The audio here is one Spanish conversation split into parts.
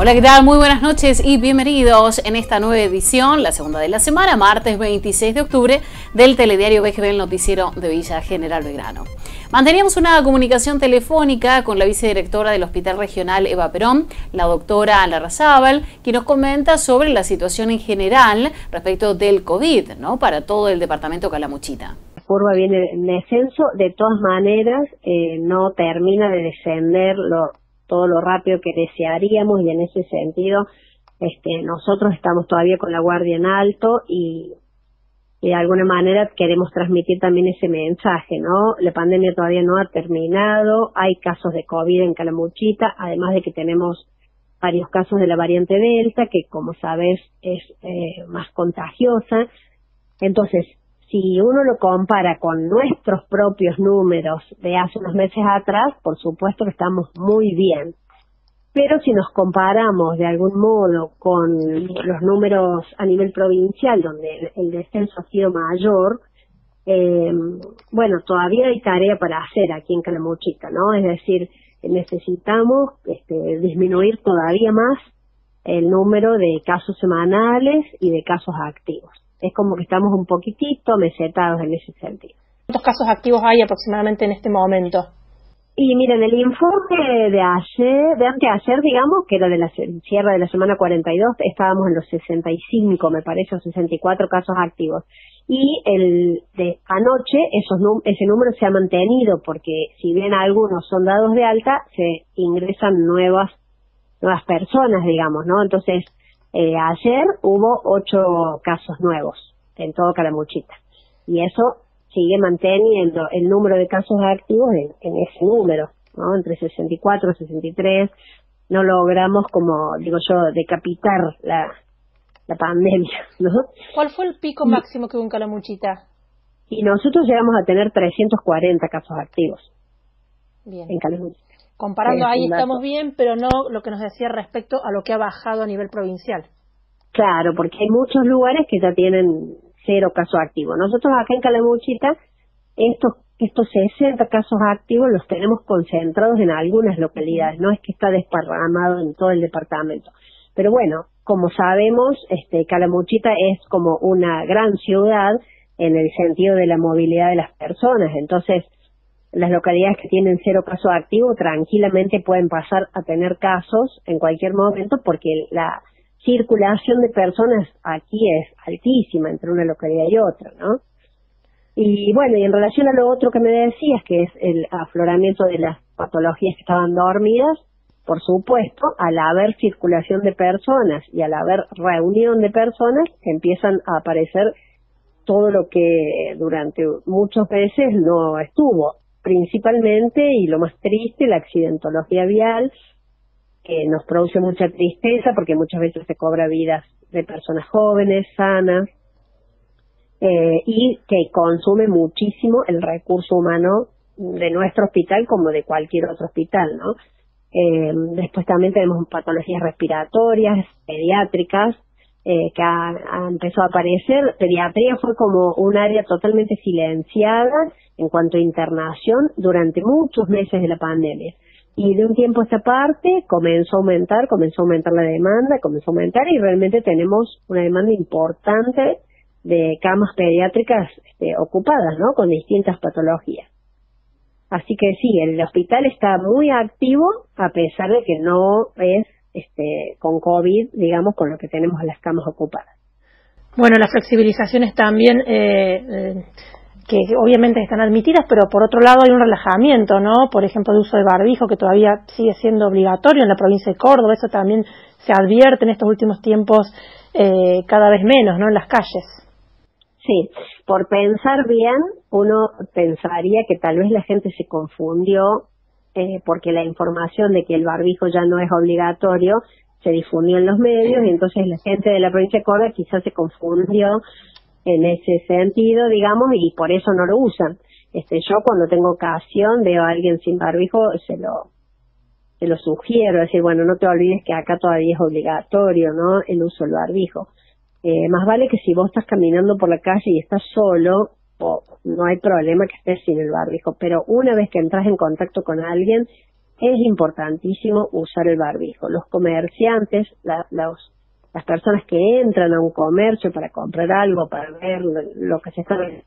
Hola, ¿qué tal? Muy buenas noches y bienvenidos en esta nueva edición, la segunda de la semana, martes 26 de octubre, del telediario BGB, el noticiero de Villa General Belgrano. Manteníamos una comunicación telefónica con la vicedirectora del Hospital Regional Eva Perón, la doctora Larrazábal, quien nos comenta sobre la situación en general respecto del COVID, ¿no?, para todo el departamento Calamuchita. La curva viene en descenso, de todas maneras no termina de descender todo lo rápido que desearíamos, y en ese sentido nosotros estamos todavía con la guardia en alto y de alguna manera queremos transmitir también ese mensaje, ¿no? La pandemia todavía no ha terminado, hay casos de COVID en Calamuchita, además de que tenemos varios casos de la variante Delta, que como sabes es más contagiosa. Entonces, si uno lo compara con nuestros propios números de hace unos meses atrás, por supuesto que estamos muy bien. Pero si nos comparamos de algún modo con los números a nivel provincial, donde el descenso ha sido mayor, bueno, todavía hay tarea para hacer aquí en Calamuchita, ¿no? Es decir, necesitamos disminuir todavía más el número de casos semanales y de casos activos. Es como que estamos un poquitito mesetados en ese sentido. ¿Cuántos casos activos hay aproximadamente en este momento? Y miren, el informe de anteayer, digamos, que era de la cierre de la semana 42, estábamos en los 65, me parece, o 64 casos activos. Y el de anoche, ese número se ha mantenido, porque si bien algunos son dados de alta, se ingresan nuevas personas, digamos, ¿no? Entonces, ayer hubo 8 casos nuevos en todo Calamuchita. Y eso sigue manteniendo el número de casos activos en ese número, ¿no? Entre 64 y 63. No logramos, como digo yo, decapitar la pandemia, ¿no? ¿Cuál fue el pico máximo que hubo en Calamuchita? Y nosotros llegamos a tener 340 casos activos. Bien. En Calamuchita. Comparando ahí estamos bien, pero no lo que nos decía respecto a lo que ha bajado a nivel provincial. Claro, porque hay muchos lugares que ya tienen 0 casos activos. Nosotros acá en Calamuchita, estos 60 casos activos los tenemos concentrados en algunas localidades, no es que está desparramado en todo el departamento. Pero bueno, como sabemos, Calamuchita es como una gran ciudad en el sentido de la movilidad de las personas, entonces las localidades que tienen 0 casos activos tranquilamente pueden pasar a tener casos en cualquier momento, porque la circulación de personas aquí es altísima entre una localidad y otra, ¿no? Y bueno, y en relación a lo otro que me decías, que es el afloramiento de las patologías que estaban dormidas, por supuesto, al haber circulación de personas y al haber reunión de personas, empiezan a aparecer todo lo que durante muchos meses no estuvo, principalmente, y lo más triste, la accidentología vial, que nos produce mucha tristeza porque muchas veces se cobra vidas de personas jóvenes, sanas, y que consume muchísimo el recurso humano de nuestro hospital como de cualquier otro hospital, ¿no? Después también tenemos patologías respiratorias, pediátricas, que ha empezado a aparecer. Pediatría fue como un área totalmente silenciada en cuanto a internación durante muchos meses de la pandemia. Y de un tiempo a esta parte comenzó a aumentar la demanda, y realmente tenemos una demanda importante de camas pediátricas ocupadas, ¿no?, con distintas patologías. Así que sí, el hospital está muy activo, a pesar de que no es con COVID, digamos, con lo que tenemos las camas ocupadas. Bueno, las flexibilizaciones también, que obviamente están admitidas, pero por otro lado hay un relajamiento, ¿no? Por ejemplo, de uso de barbijo, que todavía sigue siendo obligatorio en la provincia de Córdoba. Eso también se advierte en estos últimos tiempos cada vez menos, ¿no?, en las calles. Sí, por pensar bien, uno pensaría que tal vez la gente se confundió, porque la información de que el barbijo ya no es obligatorio se difundió en los medios, y entonces la gente de la provincia de Córdoba quizás se confundió en ese sentido, digamos, y por eso no lo usan. Yo cuando tengo ocasión veo a alguien sin barbijo, se lo sugiero, decir, bueno, no te olvides que acá todavía es obligatorio, ¿no?, el uso del barbijo. Más vale que si vos estás caminando por la calle y estás solo, no hay problema que estés sin el barbijo, pero una vez que entras en contacto con alguien, es importantísimo usar el barbijo. Los comerciantes, las personas que entran a un comercio para comprar algo, para ver lo que se está vendiendo,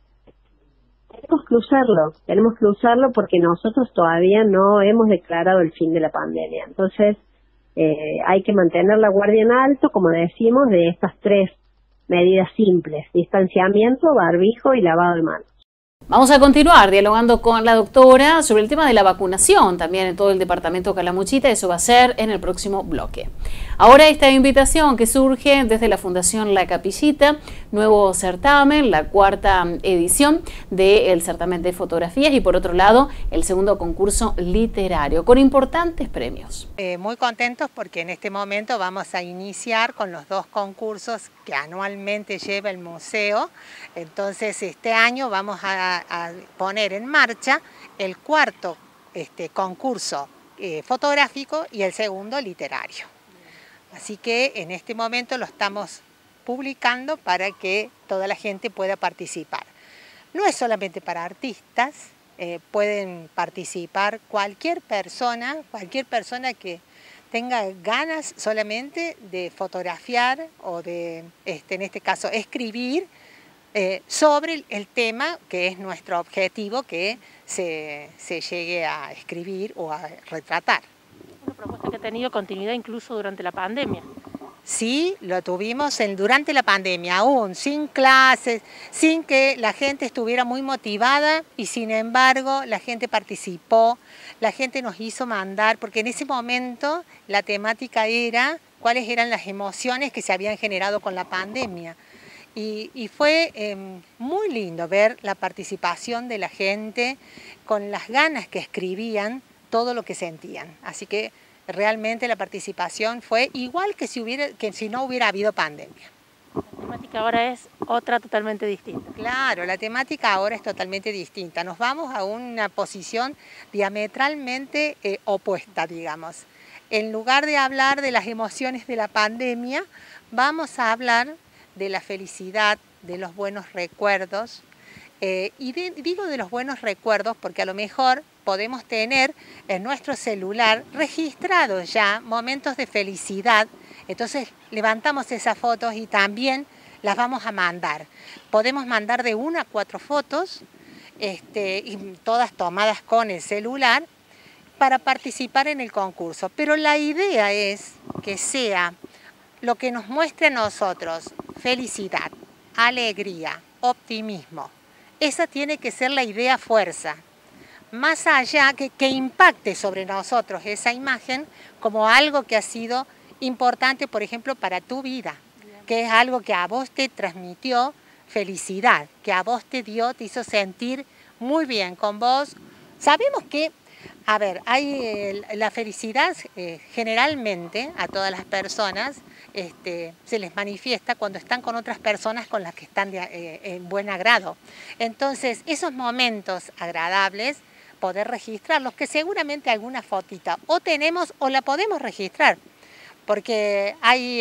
tenemos que usarlo porque nosotros todavía no hemos declarado el fin de la pandemia. Entonces, hay que mantener la guardia en alto, como decimos, de estas 3 medidas simples: distanciamiento, barbijo y lavado de manos. Vamos a continuar dialogando con la doctora sobre el tema de la vacunación también en todo el departamento Calamuchita. Eso va a ser en el próximo bloque. Ahora esta invitación que surge desde la Fundación La Capillita, nuevo certamen, la 4ª edición del certamen de fotografías y por otro lado el segundo concurso literario con importantes premios. Muy contentos porque en este momento vamos a iniciar con los 2 concursos que anualmente lleva el museo. Entonces este año vamos a poner en marcha el 4º concurso fotográfico y el segundo literario. Así que en este momento lo estamos publicando para que toda la gente pueda participar. No es solamente para artistas, pueden participar cualquier persona que tenga ganas solamente de fotografiar o de, en este caso, escribir sobre el tema que es nuestro objetivo, que se llegue a escribir o a retratar. Una propuesta que ha tenido continuidad incluso durante la pandemia. Sí, lo tuvimos durante la pandemia, aún sin clases, sin que la gente estuviera muy motivada y sin embargo la gente participó, la gente nos hizo mandar, porque en ese momento la temática era cuáles eran las emociones que se habían generado con la pandemia. Y fue muy lindo ver la participación de la gente con las ganas que escribían todo lo que sentían. Así que realmente la participación fue igual que si no hubiera habido pandemia. La temática ahora es otra totalmente distinta. Claro, la temática ahora es totalmente distinta. Nos vamos a una posición diametralmente opuesta, digamos. En lugar de hablar de las emociones de la pandemia, vamos a hablar de la felicidad, de los buenos recuerdos. Digo de los buenos recuerdos porque a lo mejor podemos tener en nuestro celular registrados ya momentos de felicidad. Entonces levantamos esas fotos y también las vamos a mandar. Podemos mandar de 1 a 4 fotos, y todas tomadas con el celular para participar en el concurso. Pero la idea es que sea lo que nos muestre a nosotros felicidad, alegría, optimismo. Esa tiene que ser la idea fuerza. Más allá que impacte sobre nosotros esa imagen como algo que ha sido importante, por ejemplo, para tu vida, que es algo que a vos te transmitió felicidad, que a vos te hizo sentir muy bien con vos. Sabemos que, a ver, la felicidad generalmente a todas las personas se les manifiesta cuando están con otras personas con las que están en buen agrado. Entonces, esos momentos agradables, poder registrarlos, que seguramente alguna fotita o tenemos o la podemos registrar, porque hay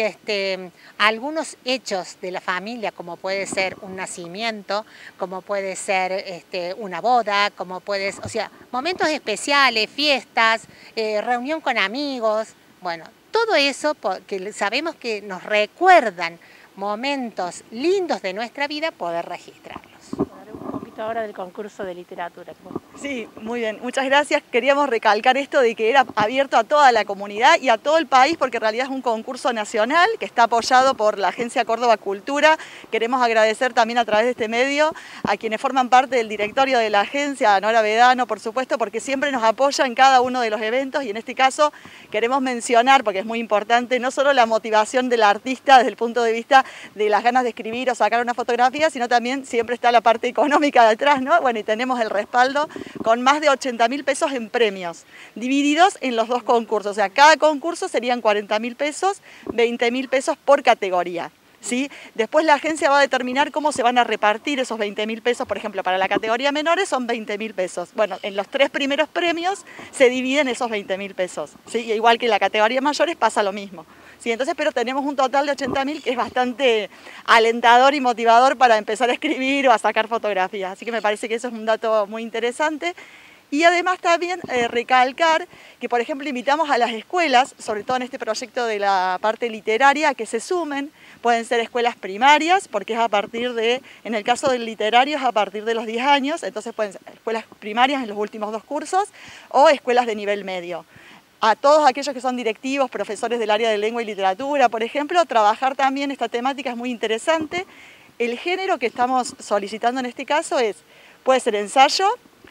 algunos hechos de la familia, como puede ser un nacimiento, como puede ser una boda, o sea, momentos especiales, fiestas, reunión con amigos, bueno, todo eso que sabemos que nos recuerdan momentos lindos de nuestra vida, poder registrarlos. Hablaremos un poquito ahora del concurso de literatura. Sí, muy bien, muchas gracias. Queríamos recalcar esto de que era abierto a toda la comunidad y a todo el país, porque en realidad es un concurso nacional que está apoyado por la Agencia Córdoba Cultura. Queremos agradecer también a través de este medio a quienes forman parte del directorio de la agencia, a Nora Vedano, por supuesto, porque siempre nos apoya en cada uno de los eventos, y en este caso queremos mencionar, porque es muy importante, no solo la motivación del artista desde el punto de vista de las ganas de escribir o sacar una fotografía, sino también siempre está la parte económica detrás, ¿no? Bueno, y tenemos el respaldo con más de 80.000 pesos en premios, divididos en los 2 concursos. O sea, cada concurso serían 40.000 pesos, 20.000 pesos por categoría, ¿sí? Después la agencia va a determinar cómo se van a repartir esos 20.000 pesos. Por ejemplo, para la categoría menores son 20.000 pesos. Bueno, en los 3 primeros premios se dividen esos 20.000 pesos, ¿sí? Y igual que en la categoría mayores pasa lo mismo. Sí, entonces, pero tenemos un total de 80.000 que es bastante alentador y motivador para empezar a escribir o a sacar fotografías. Así que me parece que eso es un dato muy interesante. Y además también recalcar que, por ejemplo, invitamos a las escuelas, sobre todo en este proyecto de la parte literaria, a que se sumen. Pueden ser escuelas primarias, porque es a partir de, en el caso del literario es a partir de los 10 años, entonces pueden ser escuelas primarias en los últimos 2 cursos o escuelas de nivel medio. A todos aquellos que son directivos, profesores del área de lengua y literatura, por ejemplo, trabajar también esta temática es muy interesante. El género que estamos solicitando en este caso puede ser ensayo,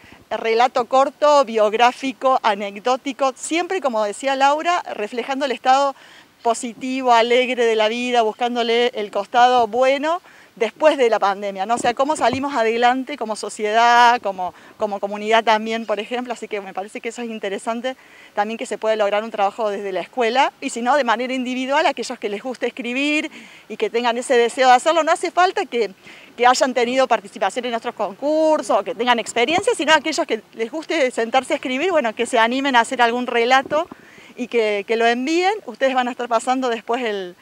relato corto, biográfico, anecdótico, siempre, como decía Laura, reflejando el estado positivo, alegre de la vida, buscándole el costado bueno después de la pandemia, ¿no? O sea, cómo salimos adelante como sociedad, como comunidad también, por ejemplo, así que me parece que eso es interesante también, que se puede lograr un trabajo desde la escuela, y si no, de manera individual, aquellos que les guste escribir y que tengan ese deseo de hacerlo, no hace falta que hayan tenido participación en nuestros concursos, o que tengan experiencia, sino aquellos que les guste sentarse a escribir, bueno, que se animen a hacer algún relato y que lo envíen. Ustedes van a estar pasando después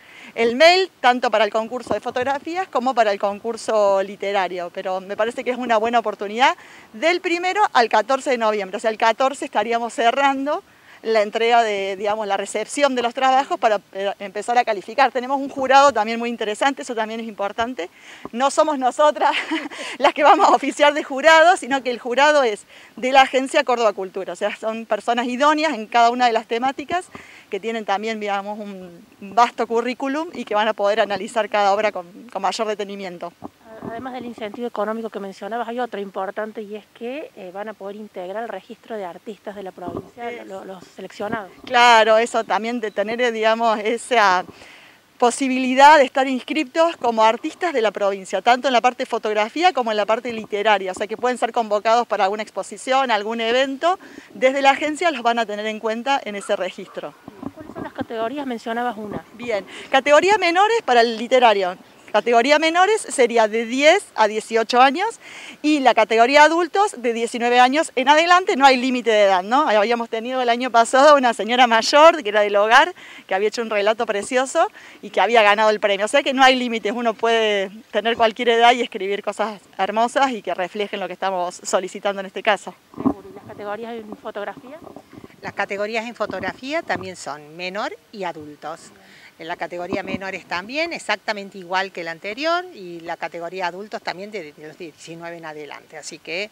el mail, tanto para el concurso de fotografías como para el concurso literario, pero me parece que es una buena oportunidad del 1 al 14 de noviembre, o sea, el 14 estaríamos cerrando la entrega de, digamos, la recepción de los trabajos para empezar a calificar. Tenemos un jurado también muy interesante, eso también es importante. No somos nosotras las que vamos a oficiar de jurado, sino que el jurado es de la Agencia Córdoba Cultura, o sea, son personas idóneas en cada una de las temáticas, que tienen también, digamos, un vasto currículum y que van a poder analizar cada obra con mayor detenimiento. Además del incentivo económico que mencionabas, hay otro importante, y es que van a poder integrar el registro de artistas de la provincia, los seleccionados. Claro, eso también, de tener, digamos, esa posibilidad de estar inscriptos como artistas de la provincia, tanto en la parte de fotografía como en la parte literaria, o sea que pueden ser convocados para alguna exposición, algún evento, desde la agencia los van a tener en cuenta en ese registro. ¿Cuáles son las categorías? Mencionabas una. Bien, categoría menores para el literario. Categoría menores sería de 10 a 18 años y la categoría adultos de 19 años en adelante. No hay límite de edad, ¿no? Habíamos tenido el año pasado una señora mayor que era del hogar, que había hecho un relato precioso y que había ganado el premio. O sea que no hay límites, uno puede tener cualquier edad y escribir cosas hermosas y que reflejen lo que estamos solicitando en este caso. ¿Y las categorías en fotografía? Las categorías en fotografía también son menor y adultos. En la categoría menores también, exactamente igual que la anterior, y la categoría adultos también de los 19 en adelante. Así que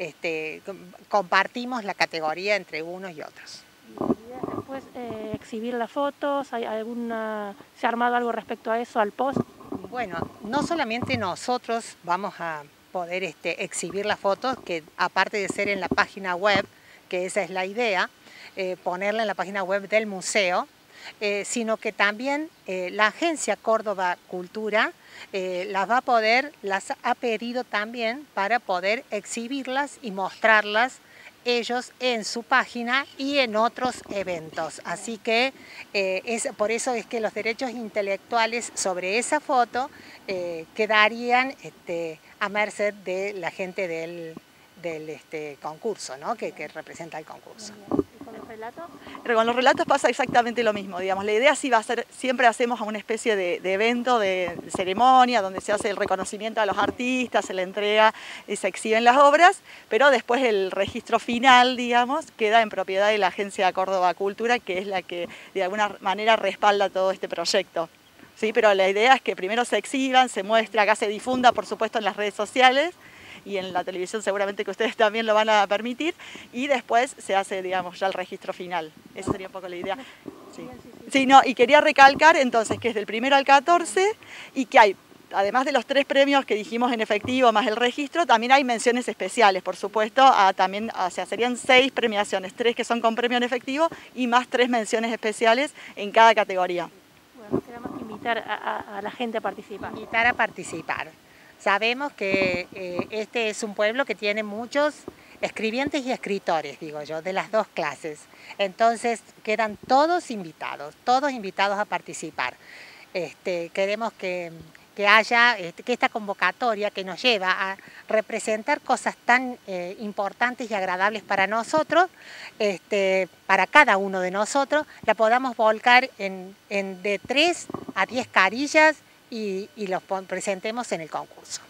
compartimos la categoría entre unos y otros. ¿Y después exhibir las fotos? ¿Se ha armado algo respecto a eso, al post? Bueno, no solamente nosotros vamos a poder exhibir las fotos, que aparte de ser en la página web, que esa es la idea, ponerla en la página web del museo, sino que también la Agencia Córdoba Cultura las ha pedido también para poder exhibirlas y mostrarlas ellos en su página y en otros eventos. Así que por eso es que los derechos intelectuales sobre esa foto quedarían a merced de la gente del concurso, ¿no? que representa el concurso. Con los relatos pasa exactamente lo mismo, digamos. La idea sí va a ser, siempre hacemos una especie de evento, de ceremonia, donde se hace el reconocimiento a los artistas, se le entrega y se exhiben las obras, pero después el registro final, digamos, queda en propiedad de la Agencia Córdoba Cultura, que es la que de alguna manera respalda todo este proyecto. Sí, pero la idea es que primero se exhiban, se muestre, acá se difunda, por supuesto, en las redes sociales, y en la televisión seguramente que ustedes también lo van a permitir, y después se hace, digamos, ya el registro final. Esa sería un poco la idea. Sí. Sí, no, y quería recalcar entonces que es del 1 al 14 y que hay, además de los 3 premios que dijimos en efectivo más el registro, también hay menciones especiales, por supuesto, también, o sea, serían 6 premiaciones, 3 que son con premio en efectivo y más 3 menciones especiales en cada categoría. Bueno, queda más que invitar a la gente a participar. Invitar a participar. Sabemos que este es un pueblo que tiene muchos escribientes y escritores, digo yo, de las 2 clases. Entonces quedan todos invitados a participar. Queremos que haya, que esta convocatoria que nos lleva a representar cosas tan importantes y agradables para nosotros, para cada uno de nosotros, la podamos volcar en de 3 a 10 carillas y los presentemos en el concurso.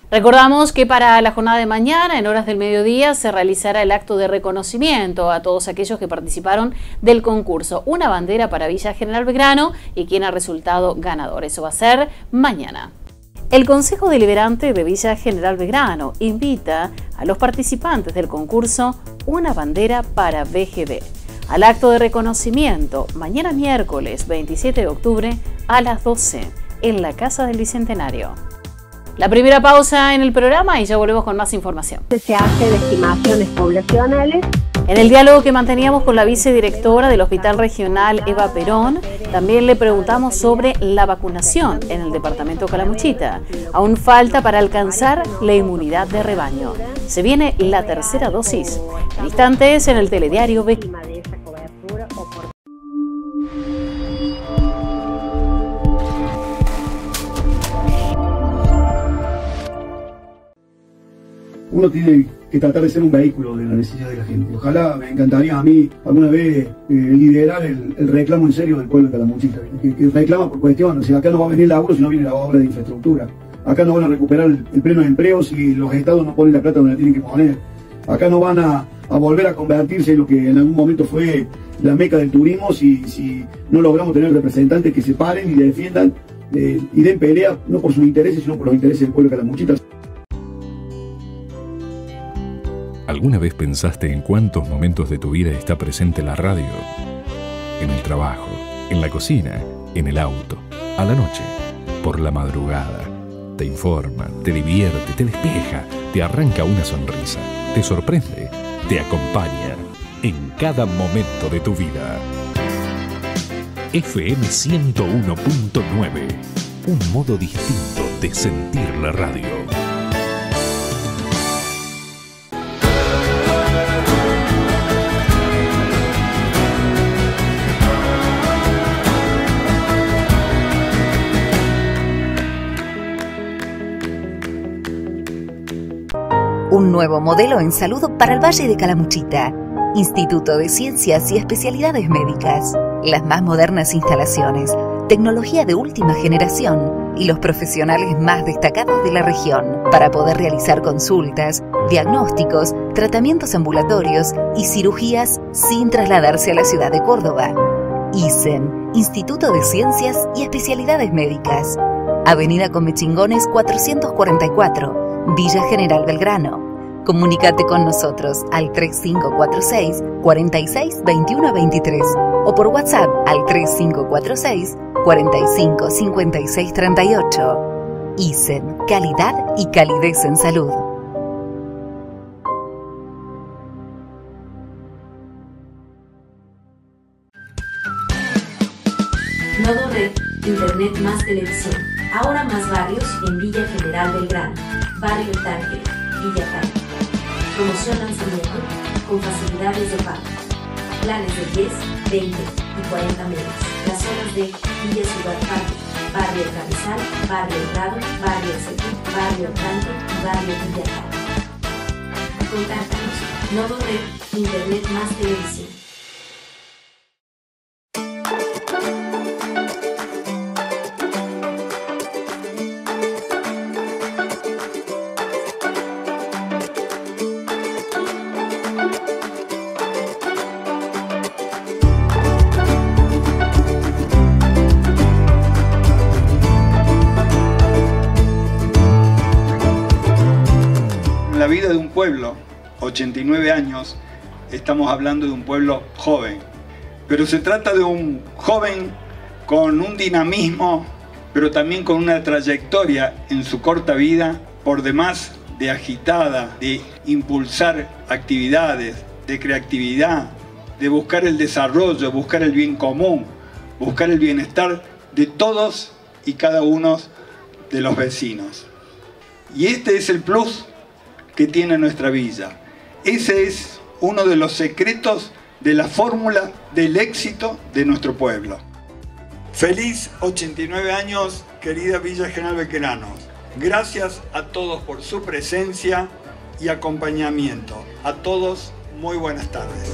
Recordamos que para la jornada de mañana, en horas del mediodía, se realizará el acto de reconocimiento a todos aquellos que participaron del concurso Una bandera para Villa General Belgrano y quien ha resultado ganador. Eso va a ser mañana. El Consejo Deliberante de Villa General Belgrano invita a los participantes del concurso Una bandera para VGB al acto de reconocimiento mañana miércoles 27 de octubre a las 12 en la Casa del Bicentenario. La primera pausa en el programa y ya volvemos con más información. Se hace de estimaciones poblacionales. En el diálogo que manteníamos con la vicedirectora del Hospital Regional, Eva Perón, también le preguntamos sobre la vacunación en el departamento Calamuchita. Aún falta para alcanzar la inmunidad de rebaño. Se viene la tercera dosis. En instantes en el telediario Víctima de esa cobertura o por... Uno tiene que tratar de ser un vehículo de la necesidad de la gente. Ojalá, me encantaría a mí alguna vez liderar el reclamo en serio del pueblo de Calamuchita, que reclama por cuestiones. O sea, acá no va a venir el laburo si no viene la obra de infraestructura. Acá no van a recuperar el pleno de empleo si los estados no ponen la plata donde la tienen que poner. Acá no van a volver a convertirse en lo que en algún momento fue la meca del turismo si no logramos tener representantes que se paren y defiendan y den pelea no por sus intereses sino por los intereses del pueblo de Calamuchita. ¿Alguna vez pensaste en cuántos momentos de tu vida está presente la radio? En el trabajo, en la cocina, en el auto, a la noche, por la madrugada. Te informa, te divierte, te despeja, te arranca una sonrisa, te sorprende, te acompaña en cada momento de tu vida. FM 101.9, un modo distinto de sentir la radio. Un nuevo modelo en salud para el Valle de Calamuchita. Instituto de Ciencias y Especialidades Médicas. Las más modernas instalaciones, tecnología de última generación y los profesionales más destacados de la región para poder realizar consultas, diagnósticos, tratamientos ambulatorios y cirugías sin trasladarse a la ciudad de Córdoba. ISEM, Instituto de Ciencias y Especialidades Médicas. Avenida Comechingones 444, Villa General Belgrano. Comunícate con nosotros al 3546 46 21 23 o por WhatsApp al 3546 45 56 38. ISEM, calidad y calidez en salud. Nodo Red, Internet más televisión. Ahora más barrios en Villa General Belgrano. Barrio Tángel, Villa Tángel. Promoción lanzamiento con facilidades de pago. Planes de 10, 20 y 40 megas. Las zonas de Villa Ciudad Parque, Barrio Cabezal, Barrio Prado, Barrio Sequí, Barrio Tanto y Barrio Villa Tángel. Contáctanos. Nodo Red, Internet más televisión. La vida de un pueblo, 89 años, estamos hablando de un pueblo joven, pero se trata de un joven con un dinamismo, pero también con una trayectoria en su corta vida, por demás de agitada, de impulsar actividades, de creatividad, de buscar el desarrollo, buscar el bien común, buscar el bienestar de todos y cada uno de los vecinos. Y este es el plus que tiene nuestra villa. Ese es uno de los secretos de la fórmula del éxito de nuestro pueblo. Feliz 89 años, querida Villa General Belgrano. Gracias a todos por su presencia y acompañamiento. A todos, muy buenas tardes.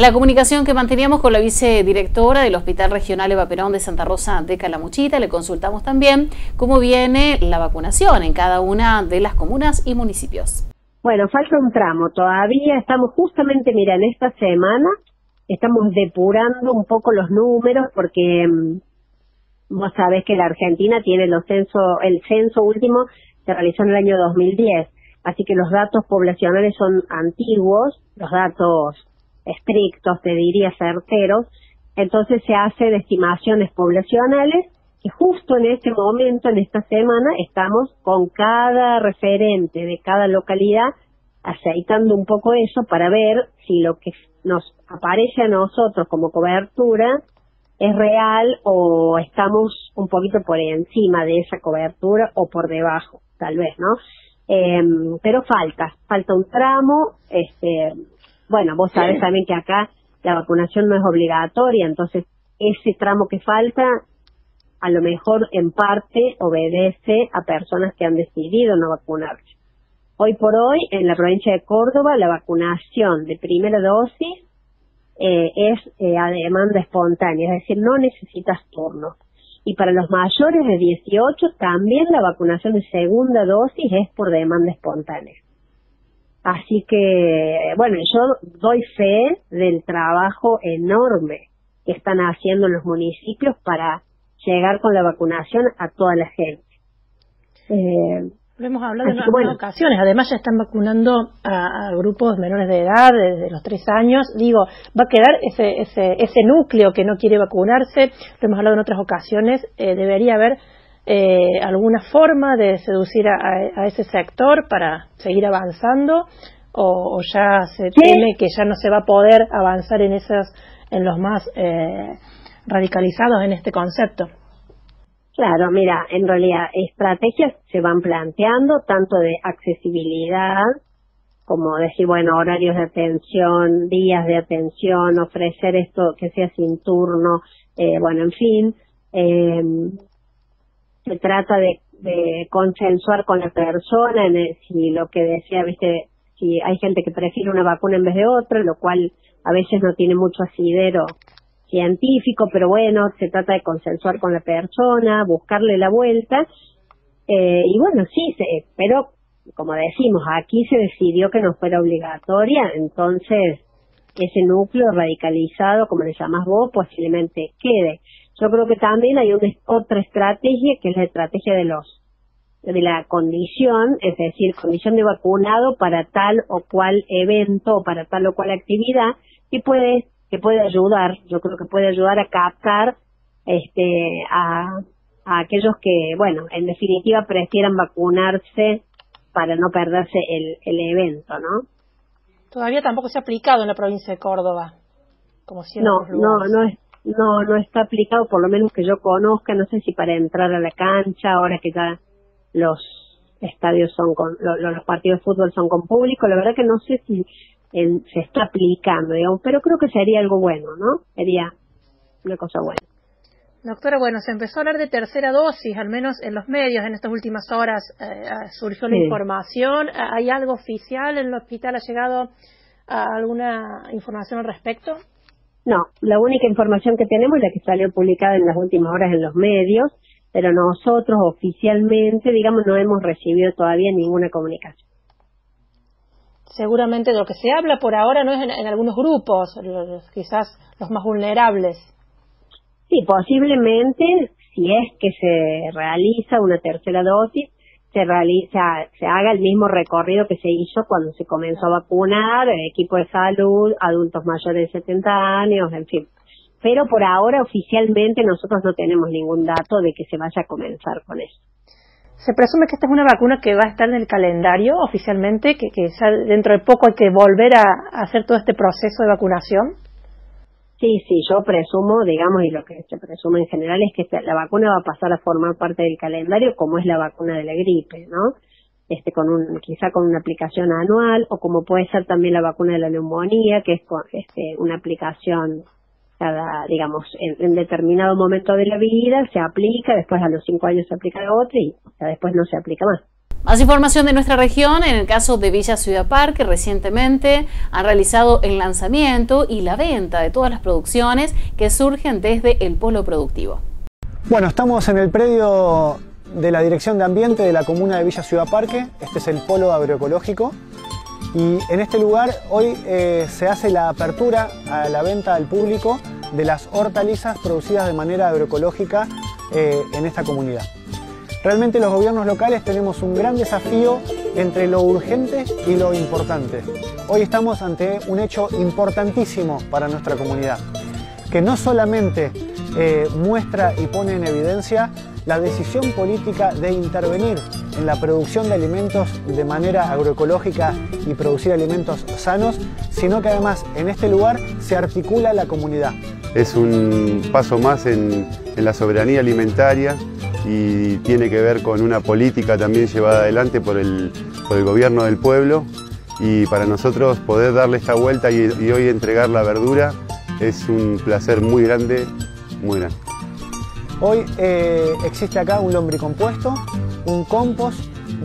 La comunicación que manteníamos con la vicedirectora del Hospital Regional Eva Perón de Santa Rosa de Calamuchita, le consultamos también cómo viene la vacunación en cada una de las comunas y municipios. Bueno, falta un tramo, todavía estamos justamente, mira, en esta semana estamos depurando un poco los números porque vos sabés que la Argentina tiene el censo último se realizó en el año 2010, así que los datos poblacionales son antiguos, los datos estrictos, te diría certeros, entonces se hace de estimaciones poblacionales y justo en este momento, en esta semana, estamos con cada referente de cada localidad aceitando un poco eso para ver si lo que nos aparece a nosotros como cobertura es real o estamos un poquito por encima de esa cobertura o por debajo, tal vez, ¿no? Pero falta un tramo, bueno, vos sabés también que acá la vacunación no es obligatoria, entonces ese tramo que falta a lo mejor en parte obedece a personas que han decidido no vacunarse. Hoy por hoy, en la provincia de Córdoba, la vacunación de primera dosis es a demanda espontánea, es decir, no necesitas turno. Y para los mayores de 18, también la vacunación de segunda dosis es por demanda espontánea. Así que, bueno, yo doy fe del trabajo enorme que están haciendo los municipios para llegar con la vacunación a toda la gente. Lo hemos hablado en otras ocasiones. Además ya están vacunando a grupos menores de edad, desde los 3 años. Digo, va a quedar ese núcleo que no quiere vacunarse. Lo hemos hablado en otras ocasiones. Debería haber alguna forma de seducir a ese sector para seguir avanzando, o ya se teme que ya no se va a poder avanzar en los más radicalizados en este concepto. Claro, mira, en realidad estrategias se van planteando tanto de accesibilidad como decir, bueno, horarios de atención, días de atención, ofrecer esto que sea sin turno, bueno, en fin, se trata de consensuar con la persona, si lo que desea, viste, si hay gente que prefiere una vacuna en vez de otra, lo cual a veces no tiene mucho asidero científico, pero bueno, se trata de consensuar con la persona, buscarle la vuelta, y bueno, sí, pero como decimos, aquí se decidió que no fuera obligatoria, entonces ese núcleo radicalizado, como le llamás vos, posiblemente quede. Yo creo que también hay otra estrategia, que es la estrategia de la condición, es decir, condición de vacunado para tal o cual evento o para tal o cual actividad, que puede ayudar, yo creo que puede ayudar a captar a aquellos que, bueno, en definitiva prefieran vacunarse para no perderse el evento, ¿no? Todavía tampoco se ha aplicado en la provincia de Córdoba, como ciertos lugares. No está aplicado, por lo menos que yo conozca, no sé si para entrar a la cancha, ahora que ya los estadios son los partidos de fútbol son con público, la verdad que no sé si se está aplicando, digamos, pero creo que sería algo bueno, ¿no? Sería una cosa buena. Doctora, bueno, se empezó a hablar de tercera dosis, al menos en los medios, en estas últimas horas surgió la información. ¿Hay algo oficial en el hospital? ¿Ha llegado alguna información al respecto? No, la única información que tenemos es la que salió publicada en las últimas horas en los medios, pero nosotros oficialmente, digamos, no hemos recibido todavía ninguna comunicación. Seguramente de lo que se habla por ahora no es en algunos grupos, quizás los más vulnerables. Sí, posiblemente, si es que se realiza una tercera dosis, se haga el mismo recorrido que se hizo cuando se comenzó a vacunar, equipo de salud, adultos mayores de 70 años, en fin. Pero por ahora oficialmente nosotros no tenemos ningún dato de que se vaya a comenzar con eso. Se presume que esta es una vacuna que va a estar en el calendario oficialmente, que ya dentro de poco hay que volver a hacer todo este proceso de vacunación. Sí, yo presumo, digamos, y lo que se presume en general es que la vacuna va a pasar a formar parte del calendario como es la vacuna de la gripe, ¿no? Quizá con una aplicación anual, o como puede ser también la vacuna de la neumonía, que es una aplicación cada, digamos, en determinado momento de la vida se aplica, después a los 5 años se aplica otra y después no se aplica más. Más información de nuestra región. En el caso de Villa Ciudad Parque, recientemente han realizado el lanzamiento y la venta de todas las producciones que surgen desde el polo productivo. Bueno, estamos en el predio de la Dirección de Ambiente de la comuna de Villa Ciudad Parque. Este es el polo agroecológico y en este lugar hoy se hace la apertura a la venta al público de las hortalizas producidas de manera agroecológica en esta comunidad. Realmente los gobiernos locales tenemos un gran desafío entre lo urgente y lo importante. Hoy estamos ante un hecho importantísimo para nuestra comunidad, que no solamente muestra y pone en evidencia la decisión política de intervenir en la producción de alimentos de manera agroecológica y producir alimentos sanos, sino que además en este lugar se articula la comunidad. Es un paso más en la soberanía alimentaria y tiene que ver con una política también llevada adelante por el gobierno del pueblo, y para nosotros poder darle esta vuelta y hoy entregar la verdura es un placer muy grande, muy grande. Hoy existe acá un lombricompuesto, un compost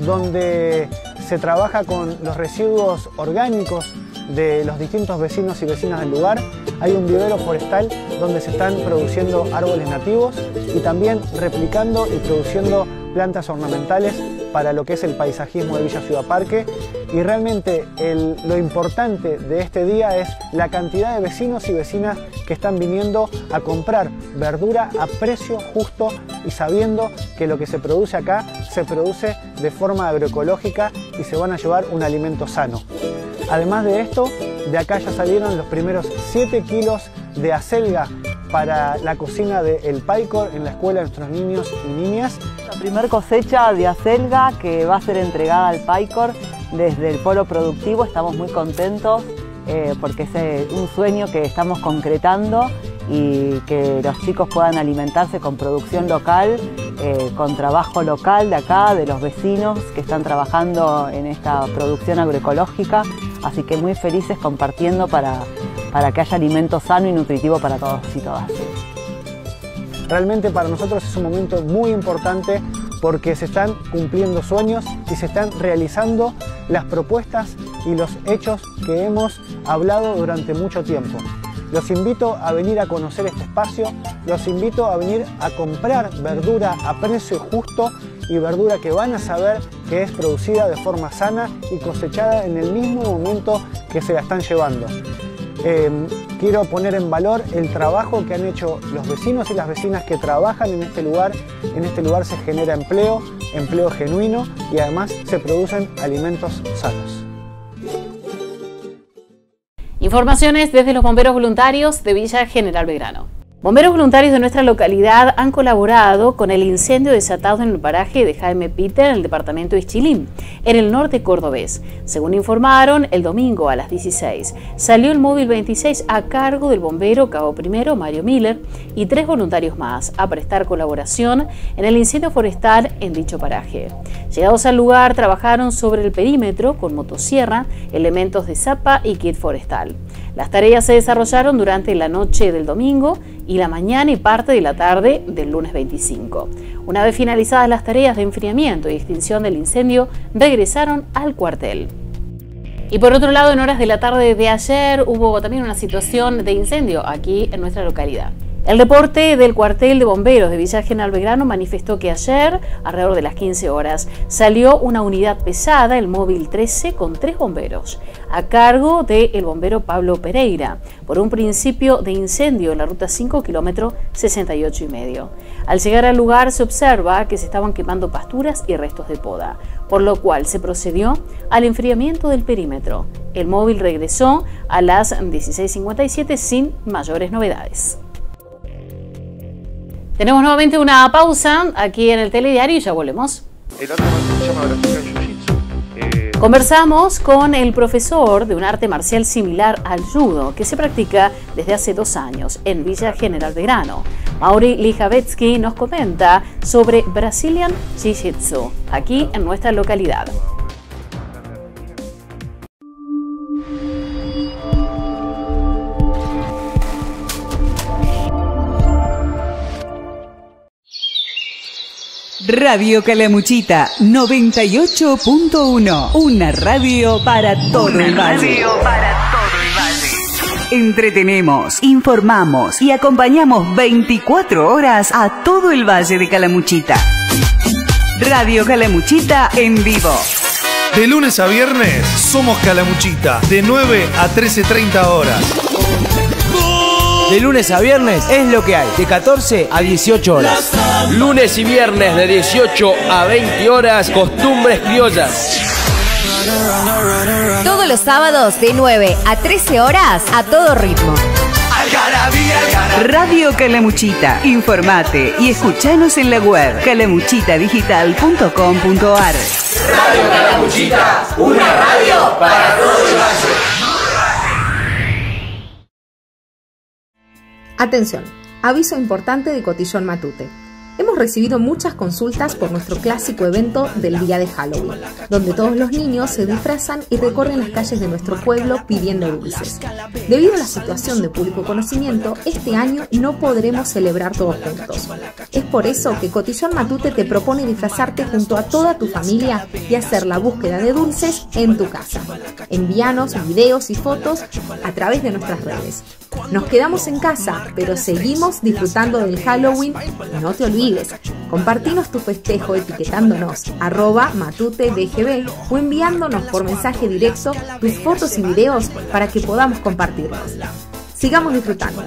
donde se trabaja con los residuos orgánicos de los distintos vecinos y vecinas del lugar. Hay un vivero forestal donde se están produciendo árboles nativos y también replicando y produciendo plantas ornamentales para lo que es el paisajismo de Villa Ciudad Parque. Y realmente lo importante de este día es la cantidad de vecinos y vecinas que están viniendo a comprar verdura a precio justo y sabiendo que lo que se produce acá se produce de forma agroecológica y se van a llevar un alimento sano. Además de esto, de acá ya salieron los primeros 7 kilos de acelga para la cocina del PAICOR en la escuela de nuestros niños y niñas. La primera cosecha de acelga que va a ser entregada al PAICOR desde el polo productivo. Estamos muy contentos porque es un sueño que estamos concretando y que los chicos puedan alimentarse con producción local, con trabajo local de acá, de los vecinos que están trabajando en esta producción agroecológica. Así que muy felices compartiendo para que haya alimento sano y nutritivo para todos y todas. Realmente para nosotros es un momento muy importante porque se están cumpliendo sueños y se están realizando las propuestas y los hechos que hemos hablado durante mucho tiempo. Los invito a venir a conocer este espacio, los invito a venir a comprar verdura a precio justo y verdura que van a saber que es producida de forma sana y cosechada en el mismo momento que se la están llevando. Quiero poner en valor el trabajo que han hecho los vecinos y las vecinas que trabajan en este lugar. En este lugar se genera empleo genuino y además se producen alimentos sanos. Informaciones desde los bomberos voluntarios de Villa General Belgrano. Bomberos voluntarios de nuestra localidad han colaborado con el incendio desatado en el paraje de Jaime Peter en el departamento de Ischilín, en el norte cordobés. Según informaron, el domingo a las 16 salió el móvil 26 a cargo del bombero cabo primero Mario Miller y 3 voluntarios más a prestar colaboración en el incendio forestal en dicho paraje. Llegados al lugar, trabajaron sobre el perímetro con motosierra, elementos de zapa y kit forestal. Las tareas se desarrollaron durante la noche del domingo y la mañana y parte de la tarde del lunes 25. Una vez finalizadas las tareas de enfriamiento y extinción del incendio, regresaron al cuartel. Y por otro lado, en horas de la tarde de ayer hubo también una situación de incendio aquí en nuestra localidad. El reporte del cuartel de bomberos de Villa General Belgrano manifestó que ayer, alrededor de las 15 horas, salió una unidad pesada, el móvil 13, con 3 bomberos, a cargo del bombero Pablo Pereira, por un principio de incendio en la ruta 5, kilómetro 68,5. Al llegar al lugar se observa que se estaban quemando pasturas y restos de poda, por lo cual se procedió al enfriamiento del perímetro. El móvil regresó a las 16:57 sin mayores novedades. Tenemos nuevamente una pausa aquí en el Telediario y ya volvemos. Conversamos con el profesor de un arte marcial similar al judo que se practica desde hace 2 años en Villa General Belgrano. Mauri Lijavetsky nos comenta sobre Brazilian Jiu-Jitsu aquí en nuestra localidad. Radio Calamuchita 98.1. Una radio para todo el valle. Entretenemos, informamos y acompañamos 24 horas a todo el valle de Calamuchita. Radio Calamuchita en vivo. De lunes a viernes somos Calamuchita, de 9 a 13:30 horas. De lunes a viernes es lo que hay, de 14 a 18 horas. Lunes y viernes de 18 a 20 horas, costumbres criollas. Todos los sábados de 9 a 13 horas a todo ritmo. Radio Calamuchita. Informate y escuchanos en la web calamuchitadigital.com.ar. Radio Calamuchita, una radio para todo el valle. Atención, aviso importante de Cotillón Matute. Hemos recibido muchas consultas por nuestro clásico evento del día de Halloween, donde todos los niños se disfrazan y recorren las calles de nuestro pueblo pidiendo dulces. Debido a la situación de público conocimiento, este año no podremos celebrar todos juntos. Es por eso que Cotillón Matute te propone disfrazarte junto a toda tu familia y hacer la búsqueda de dulces en tu casa. Envíanos videos y fotos a través de nuestras redes. Nos quedamos en casa, pero seguimos disfrutando del Halloween. No te olvides, compartinos tu festejo etiquetándonos @matutedgb o enviándonos por mensaje directo tus fotos y videos para que podamos compartirlos. Sigamos disfrutando.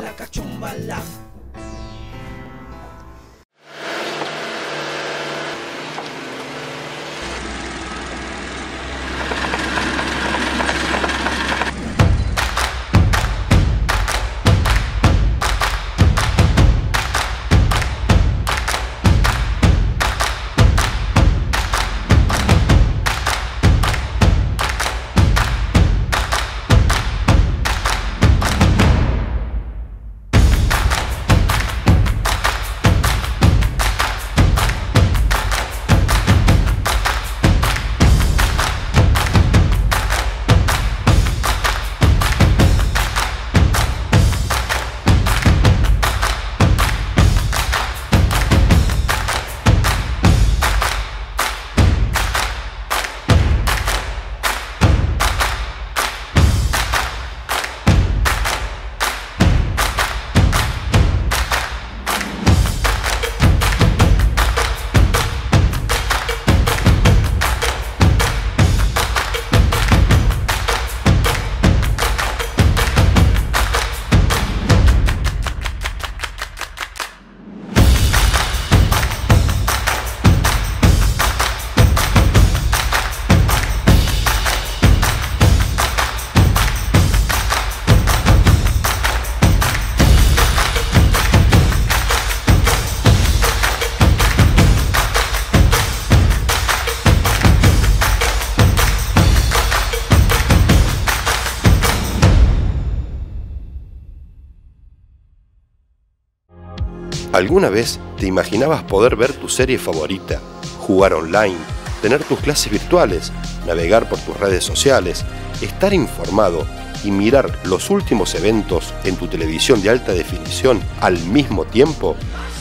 ¿Alguna vez te imaginabas poder ver tu serie favorita, jugar online, tener tus clases virtuales, navegar por tus redes sociales, estar informado y mirar los últimos eventos en tu televisión de alta definición al mismo tiempo?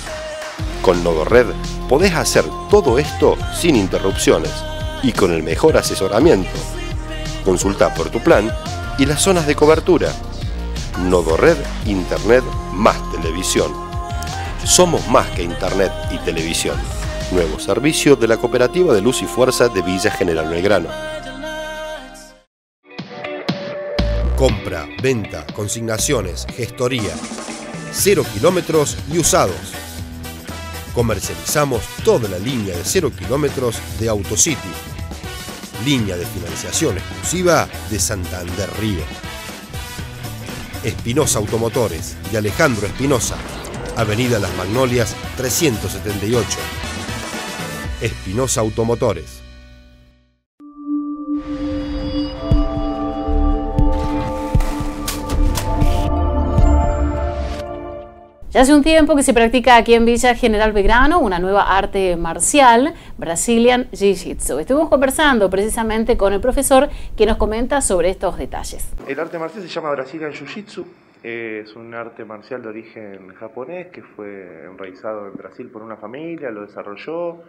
Con Nodored podés hacer todo esto sin interrupciones y con el mejor asesoramiento. Consulta por tu plan y las zonas de cobertura. Nodored, Internet más televisión. Somos más que Internet y televisión. Nuevo servicio de la Cooperativa de Luz y Fuerza de Villa General Belgrano. Compra, venta, consignaciones, gestoría. 0 kilómetros y usados. Comercializamos toda la línea de 0 kilómetros de AutoCity. Línea de financiación exclusiva de Santander Río. Espinosa Automotores de Alejandro Espinosa. Avenida Las Magnolias 378. Espinosa Automotores. Ya hace un tiempo que se practica aquí en Villa General Belgrano una nueva arte marcial, Brazilian Jiu-Jitsu. Estuvimos conversando precisamente con el profesor que nos comenta sobre estos detalles. El arte marcial se llama Brazilian Jiu-Jitsu. Es un arte marcial de origen japonés que fue enraizado en Brasil por una familia, lo desarrolló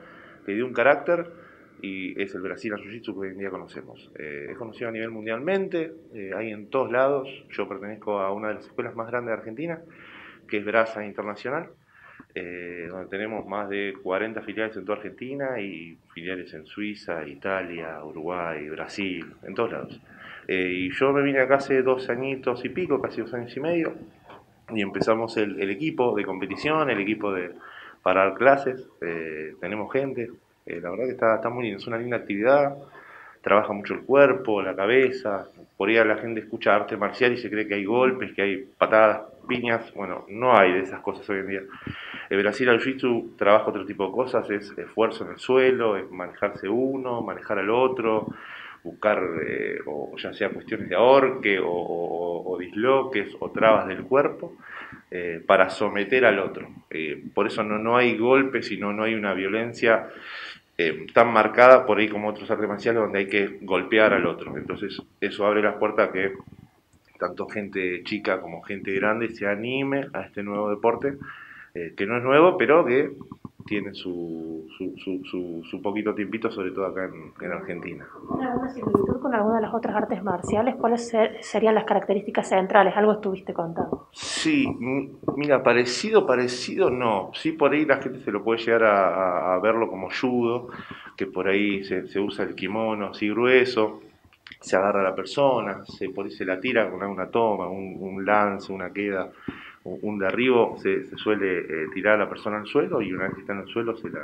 le dio un carácter y es el Brazilian Jiu-Jitsu que hoy en día conocemos. Es conocido a nivel mundialmente, hay en todos lados. Yo pertenezco a una de las escuelas más grandes de Argentina, que es Brasa Internacional, donde tenemos más de 40 filiales en toda Argentina y filiales en Suiza, Italia, Uruguay, Brasil, en todos lados. Y yo me vine acá hace 2 añitos y pico, casi 2 años y medio, y empezamos el equipo de competición, el equipo para dar clases. Tenemos gente, la verdad que está muy lindo, es una linda actividad, trabaja mucho el cuerpo, la cabeza. Por ahí la gente escucha arte marcial y se cree que hay golpes, que hay patadas, piñas. Bueno, no hay de esas cosas hoy en día. El Brazilian Jiu-Jitsu trabaja otro tipo de cosas, es esfuerzo en el suelo, es manejarse uno, manejar al otro, buscar o ya sea cuestiones de ahorque o disloques o trabas del cuerpo para someter al otro. Por eso no hay golpes, sino no hay una violencia tan marcada por ahí como otros artes marciales donde hay que golpear al otro. Entonces eso abre las puertas a que tanto gente chica como gente grande se anime a este nuevo deporte, que no es nuevo, pero que tiene su poquito tiempito, sobre todo acá en Argentina. ¿Tiene alguna similitud con alguna de las otras artes marciales? ¿Cuáles serían las características centrales? Algo estuviste contando. Sí, mira, parecido no. Sí, por ahí la gente se lo puede llegar a verlo como judo, que por ahí se usa el kimono así grueso, se agarra a la persona, por ahí se la tira con una toma, un lance, una queda, un derribo, se suele tirar a la persona al suelo y una vez que está en el suelo se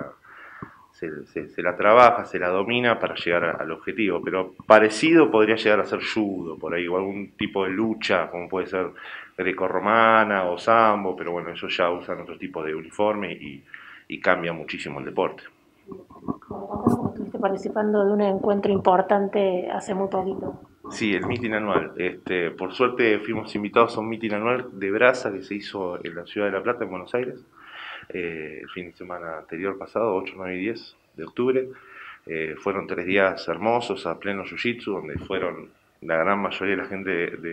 la trabaja, se la domina para llegar al objetivo. Pero parecido podría llegar a ser judo, por ahí, o algún tipo de lucha, como puede ser grecorromana o sambo, pero bueno, ellos ya usan otro tipo de uniforme y cambia muchísimo el deporte. Estuviste participando de un encuentro importante hace muy poquito. Sí, el meeting anual. Por suerte fuimos invitados a un meeting anual de Brasa que se hizo en la ciudad de La Plata, en Buenos Aires, el fin de semana anterior pasado, 8, 9 y 10 de octubre. Fueron 3 días hermosos a pleno jiu-jitsu, donde fueron la gran mayoría de la gente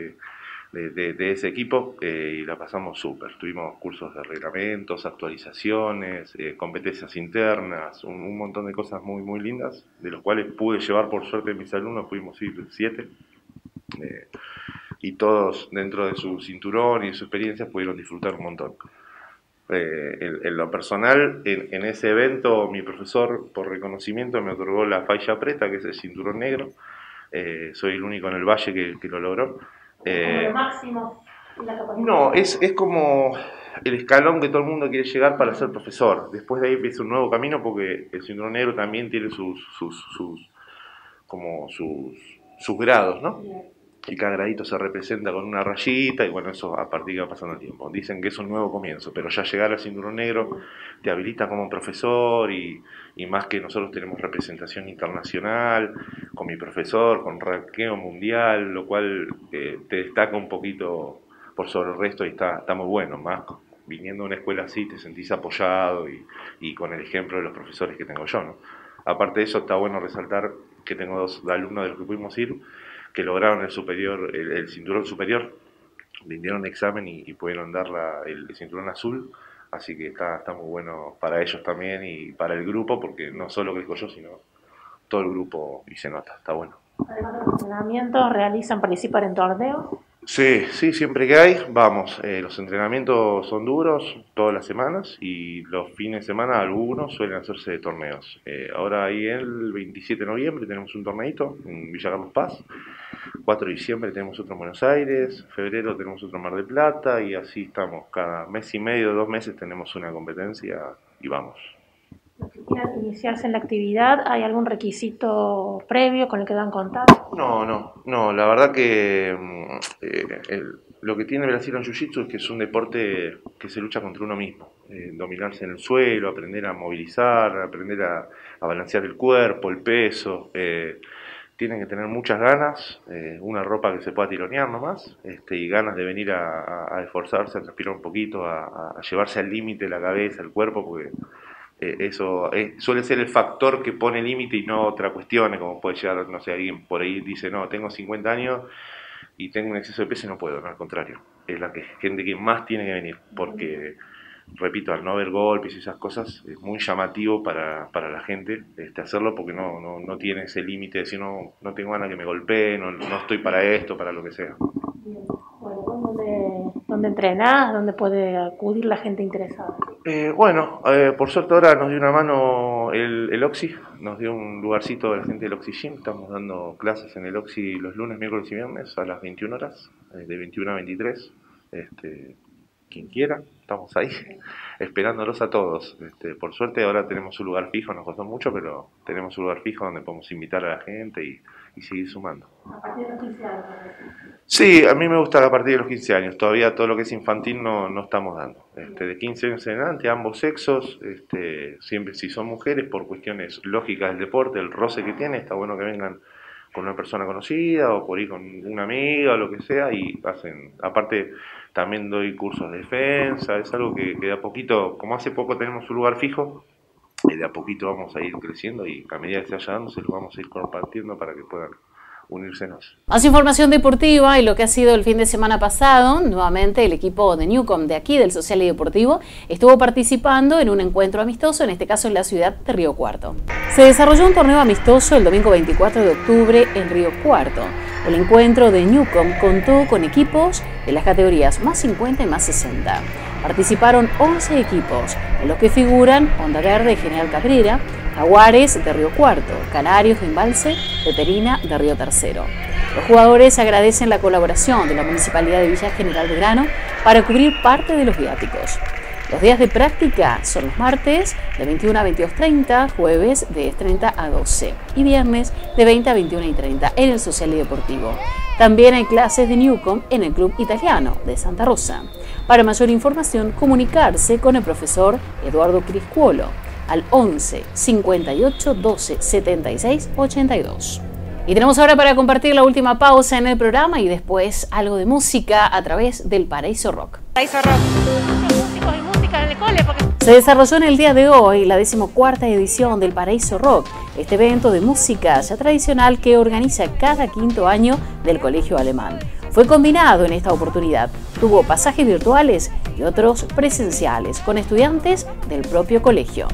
de ese equipo, y la pasamos súper. Tuvimos cursos de reglamentos, actualizaciones, competencias internas, un montón de cosas muy, muy lindas, de los cuales pude llevar por suerte a mis alumnos, pudimos ir 7, y todos dentro de su cinturón y de su experiencia pudieron disfrutar un montón. En lo personal, en ese evento mi profesor por reconocimiento me otorgó la faixa preta, que es el cinturón negro. Soy el único en el valle que lo logró. Como lo máximo. No, es como el escalón que todo el mundo quiere llegar para ser profesor. Después de ahí empieza un nuevo camino, porque el cinturón negro también tiene sus grados, ¿no? Y cada gradito se representa con una rayita, y bueno, eso a partir que va pasando el tiempo. Dicen que es un nuevo comienzo, pero ya llegar al cinturón negro te habilita como profesor, y más que nosotros tenemos representación internacional con mi profesor, con ranqueo mundial, lo cual te destaca un poquito por sobre el resto, y está muy bueno. Más viniendo a una escuela así te sentís apoyado y con el ejemplo de los profesores que tengo yo, ¿no? Aparte de eso, está bueno resaltar que tengo 2 alumnos de los que pudimos ir que lograron el cinturón superior, rindieron examen y pudieron dar el cinturón azul, así que está muy bueno para ellos también y para el grupo, porque no solo crezco yo, sino todo el grupo, y se nota, está bueno. Además de los entrenamientos, participan en torneos. Sí, siempre que hay, vamos. Los entrenamientos son duros todas las semanas, y los fines de semana algunos suelen hacerse de torneos. Ahora ahí el 27 de noviembre tenemos un torneito en Villa Carlos Paz, 4 de diciembre tenemos otro en Buenos Aires, febrero tenemos otro en Mar del Plata, y así estamos. Cada mes y medio, 2 meses tenemos una competencia y vamos. Los que quieran iniciarse en la actividad, ¿hay algún requisito previo con el que dan contar? No, la verdad que lo que tiene el Brazilian Jiu-Jitsu es que es un deporte que se lucha contra uno mismo. Dominarse en el suelo, aprender a movilizar, aprender a balancear el cuerpo, el peso. Tienen que tener muchas ganas, una ropa que se pueda tironear nomás, y ganas de venir a esforzarse, a transpirar un poquito, a llevarse al límite la cabeza, el cuerpo, porque eso suele ser el factor que pone límite y no otra cuestión, como puede llegar, no sé, alguien por ahí dice, no, tengo 50 años y tengo un exceso de peso y no puedo. No, al contrario, es la gente que más tiene que venir, porque repito, al no haber golpes y esas cosas, es muy llamativo para la gente hacerlo, porque no tiene ese límite de decir no tengo ganas que me golpeen, no estoy para esto, para lo que sea. Bueno, ¿dónde entrenás? ¿Dónde puede acudir la gente interesada? Por suerte ahora nos dio una mano el Oxy, nos dio un lugarcito de la gente del Oxy Gym. Estamos dando clases en el Oxy los lunes, miércoles y viernes a las 21 horas, de 21 a 23. Quien quiera, estamos ahí esperándolos a todos. Por suerte ahora tenemos un lugar fijo, nos costó mucho, pero tenemos un lugar fijo donde podemos invitar a la gente y seguir sumando. ¿A partir de los 15 años? Sí, a mí me gusta a partir de los 15 años, todavía todo lo que es infantil no estamos dando. De 15 años en adelante, ambos sexos, siempre si son mujeres, por cuestiones lógicas del deporte, el roce que tiene, está bueno que vengan con una persona conocida o por ir con una amiga o lo que sea, y hacen, aparte también doy cursos de defensa, es algo que de a poquito, como hace poco tenemos un lugar fijo, de a poquito vamos a ir creciendo y a medida que se vaya dando se lo vamos a ir compartiendo para que puedan unírsenos. Más información deportiva y lo que ha sido el fin de semana pasado. Nuevamente el equipo de Newcomb de aquí del Social y Deportivo estuvo participando en un encuentro amistoso, en este caso en la ciudad de Río Cuarto. Se desarrolló un torneo amistoso el domingo 24 de octubre en Río Cuarto. El encuentro de Newcomb contó con equipos de las categorías más 50 y más 60. Participaron 11 equipos, en los que figuran Onda Verde de General Cabrera, Jaguares de Río Cuarto, Canarios de Embalse, Veterina de Río Tercero. Los jugadores agradecen la colaboración de la Municipalidad de Villa General Belgrano para cubrir parte de los viáticos. Los días de práctica son los martes de 21 a 22:30, jueves de 10:30 a 12 y viernes de 20 a 21:30 en el Social y Deportivo. También hay clases de Newcomb en el Club Italiano de Santa Rosa. Para mayor información, comunicarse con el profesor Eduardo Criscuolo al 11 58 12 76 82. Y tenemos ahora para compartir la última pausa en el programa y después algo de música a través del Paraíso Rock. Paraíso Rock. Músicos y música en el cole porque... Se desarrolló en el día de hoy la 14ª edición del Paraíso Rock, este evento de música ya tradicional que organiza cada quinto año del Colegio Alemán. Fue combinado en esta oportunidad. Tuvo pasajes virtuales y otros presenciales con estudiantes del propio colegio.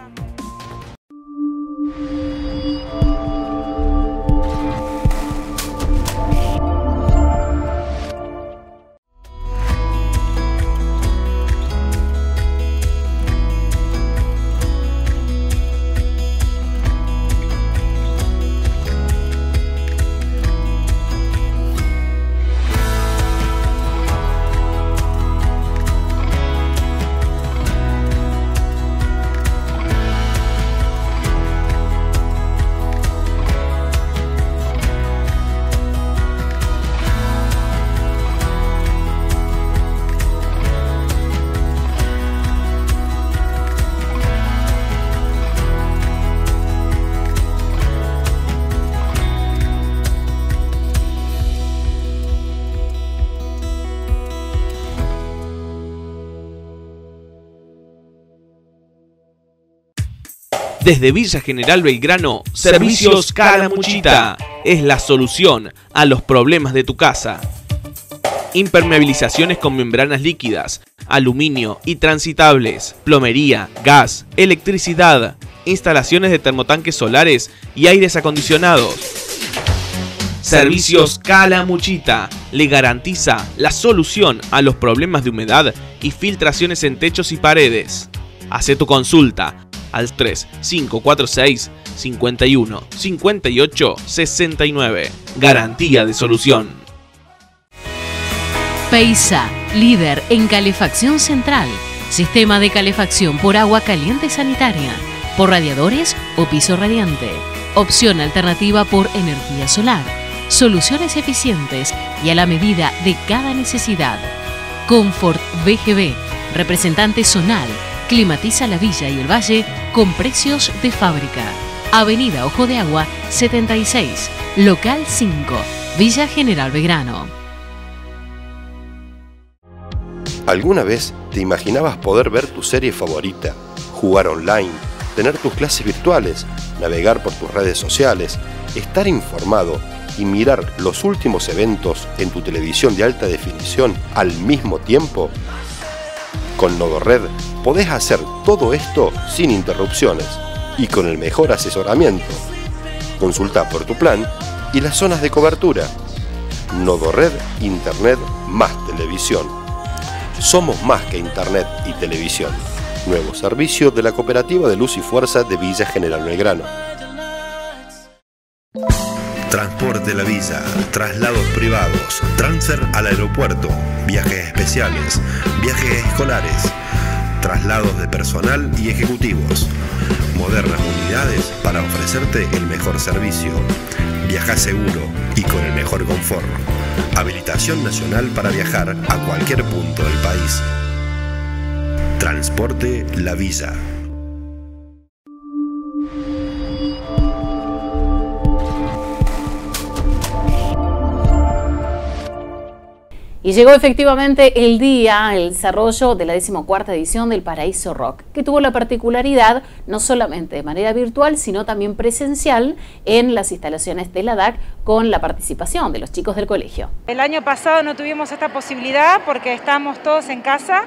Desde Villa General Belgrano, Servicios Calamuchita es la solución a los problemas de tu casa. Impermeabilizaciones con membranas líquidas, aluminio y transitables, plomería, gas, electricidad, instalaciones de termotanques solares y aires acondicionados. Servicios Calamuchita le garantiza la solución a los problemas de humedad y filtraciones en techos y paredes. Hace tu consulta al 3546 51 58 69. Garantía de solución. Peisa, líder en calefacción central. Sistema de calefacción por agua caliente sanitaria, por radiadores o piso radiante. Opción alternativa por energía solar. Soluciones eficientes y a la medida de cada necesidad. Confort VGB, representante zonal. Climatiza la villa y el valle con precios de fábrica. Avenida Ojo de Agua 76, local 5, Villa General Belgrano. ¿Alguna vez te imaginabas poder ver tu serie favorita, jugar online, tener tus clases virtuales, navegar por tus redes sociales, estar informado y mirar los últimos eventos en tu televisión de alta definición al mismo tiempo? Con Nodored podés hacer todo esto sin interrupciones y con el mejor asesoramiento. Consulta por tu plan y las zonas de cobertura. Nodored, Internet más televisión. Somos más que Internet y televisión. Nuevo servicio de la Cooperativa de Luz y Fuerza de Villa General Belgrano. Transporte La Villa, traslados privados, transfer al aeropuerto, viajes especiales, viajes escolares, traslados de personal y ejecutivos. Modernas unidades para ofrecerte el mejor servicio. Viaja seguro y con el mejor confort. Habilitación nacional para viajar a cualquier punto del país. Transporte La Villa. Y llegó efectivamente el desarrollo de la 14ª edición del Paraíso Rock, que tuvo la particularidad, no solamente de manera virtual, sino también presencial en las instalaciones de la DAC, con la participación de los chicos del colegio. El año pasado no tuvimos esta posibilidad porque estábamos todos en casa,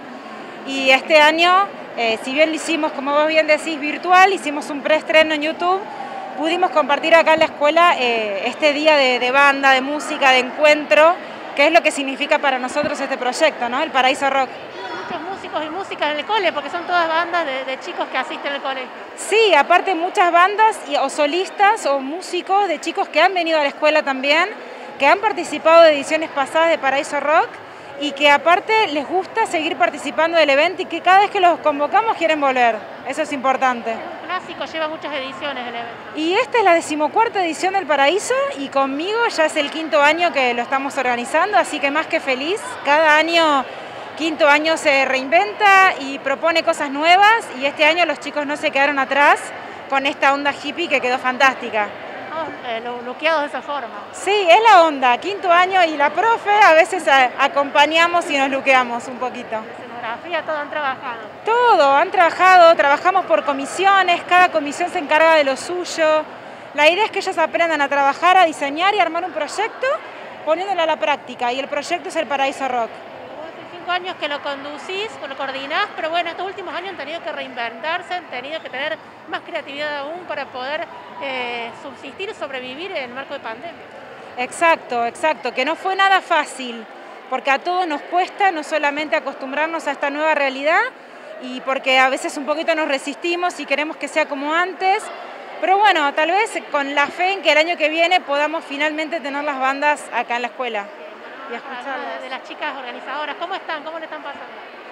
y este año, si bien lo hicimos, como vos bien decís, virtual, hicimos un preestreno en YouTube, pudimos compartir acá en la escuela este día de banda, de música, de encuentro, que es lo que significa para nosotros este proyecto, ¿no? El Paraíso Rock. Muchos músicos y músicas en el cole, porque son todas bandas de chicos que asisten al colegio. Sí, aparte muchas bandas o solistas o músicos de chicos que han venido a la escuela también, que han participado de ediciones pasadas de Paraíso Rock y que aparte les gusta seguir participando del evento y que cada vez que los convocamos quieren volver. Eso es importante. Es un clásico, lleva muchas ediciones del evento. Y esta es la 14ª edición del Paraíso y conmigo ya es el 5º año que lo estamos organizando, así que más que feliz. Cada año, 5º año se reinventa y propone cosas nuevas, y este año los chicos no se quedaron atrás con esta onda hippie que quedó fantástica. Luqueados de esa forma. Sí, es la onda, 5º año, y la profe a veces acompañamos y nos luqueamos un poquito. Escenografía, todo han trabajado. Todo, han trabajado, trabajamos por comisiones, cada comisión se encarga de lo suyo. La idea es que ellos aprendan a trabajar, a diseñar y armar un proyecto poniéndolo a la práctica, y el proyecto es el Paraíso Rock. Hace 5 años que lo conducís, lo coordinás, pero bueno, estos últimos años han tenido que reinventarse, han tenido que tener más creatividad aún para poder subsistir y sobrevivir en el marco de pandemia. Exacto, exacto, que no fue nada fácil, porque a todos nos cuesta no solamente acostumbrarnos a esta nueva realidad, y porque a veces un poquito nos resistimos y queremos que sea como antes, pero bueno, tal vez con la fe en que el año que viene podamos finalmente tener las bandas acá en la escuela y escucharlas. De las chicas organizadoras, ¿cómo están? ¿Cómo le están pasando?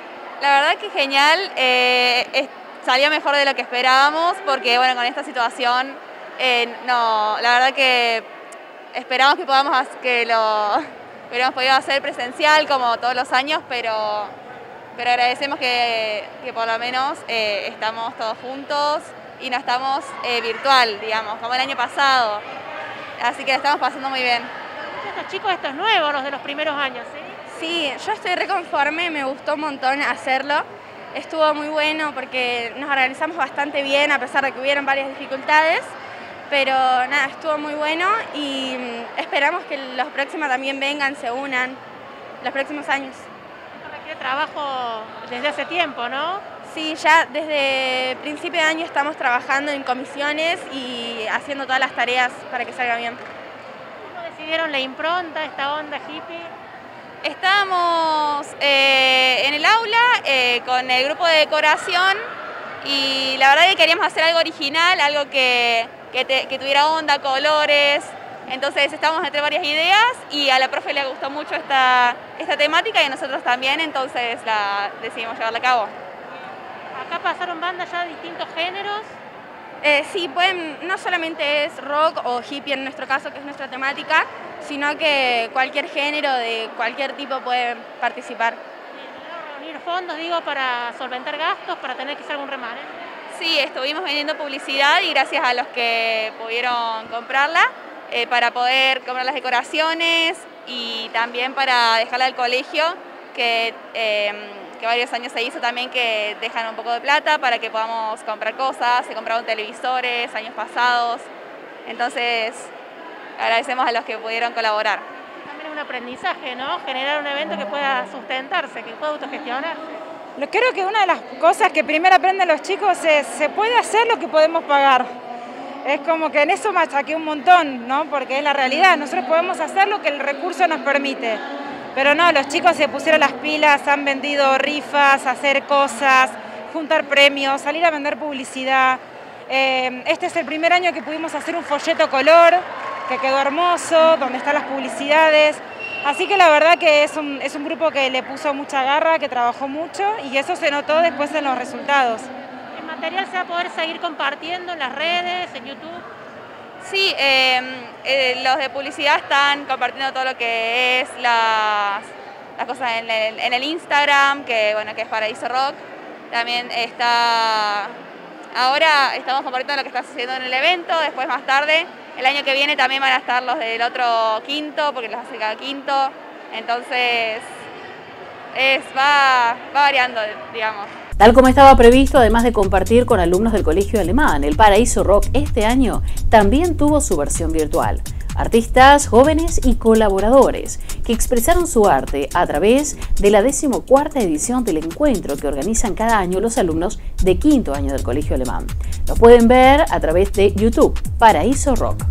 La verdad que genial, salió mejor de lo que esperábamos, porque bueno, con esta situación, la verdad que esperamos que hubiéramos podido hacer presencial como todos los años, pero agradecemos que por lo menos estamos todos juntos y no estamos virtual, digamos, como el año pasado. Así que la estamos pasando muy bien. Estos chicos, estos nuevos, los de los primeros años, ¿sí? Sí, yo estoy reconforme, me gustó un montón hacerlo. Estuvo muy bueno porque nos organizamos bastante bien, a pesar de que hubieron varias dificultades. Pero nada, estuvo muy bueno y esperamos que los próximos también vengan, se unan, los próximos años. Requiere trabajo desde hace tiempo, ¿no? Sí, ya desde principio de año estamos trabajando en comisiones y haciendo todas las tareas para que salga bien. ¿Cómo decidieron la impronta, esta onda hippie? Estábamos en el aula con el grupo de decoración y la verdad que queríamos hacer algo original, algo que tuviera onda, colores. Entonces estábamos entre varias ideas y a la profe le gustó mucho esta temática y a nosotros también, entonces decidimos llevarla a cabo. Acá pasaron bandas ya de distintos géneros. Sí, no solamente es rock o hippie en nuestro caso, que es nuestra temática, sino que cualquier género de cualquier tipo puede participar. Reunir fondos, digo, para solventar gastos, para tener que hacer algún remanente. Sí, estuvimos vendiendo publicidad y gracias a los que pudieron comprarla, para poder comprar las decoraciones y también para dejarla al colegio, que varios años se hizo también, que dejan un poco de plata para que podamos comprar cosas. Se compraron televisores años pasados, entonces agradecemos a los que pudieron colaborar. También es un aprendizaje, ¿no? Generar un evento que pueda sustentarse, que pueda autogestionarse. Creo que una de las cosas que primero aprenden los chicos es, se puede hacer lo que podemos pagar. Es como que en eso machaqué un montón, ¿no? Porque es la realidad, nosotros podemos hacer lo que el recurso nos permite. Pero no, los chicos se pusieron las pilas, han vendido rifas, hacer cosas, juntar premios, salir a vender publicidad. Este es el primer año que pudimos hacer un folleto color, que quedó hermoso, donde están las publicidades. Así que la verdad que es un grupo que le puso mucha garra, que trabajó mucho y eso se notó después en los resultados. ¿El material se va a poder seguir compartiendo en las redes, en YouTube? Sí, los de publicidad están compartiendo todo lo que es las cosas en el Instagram, que bueno, que es Paraíso Rock. También está, ahora estamos compartiendo lo que está sucediendo en el evento, después más tarde, el año que viene también van a estar los del otro quinto, porque los hace cada quinto, entonces va variando, digamos. Tal como estaba previsto, además de compartir con alumnos del Colegio Alemán, el Paraíso Rock este año también tuvo su versión virtual. Artistas, jóvenes y colaboradores que expresaron su arte a través de la 14ª edición del encuentro que organizan cada año los alumnos de quinto año del Colegio Alemán. Lo pueden ver a través de YouTube, Paraíso Rock.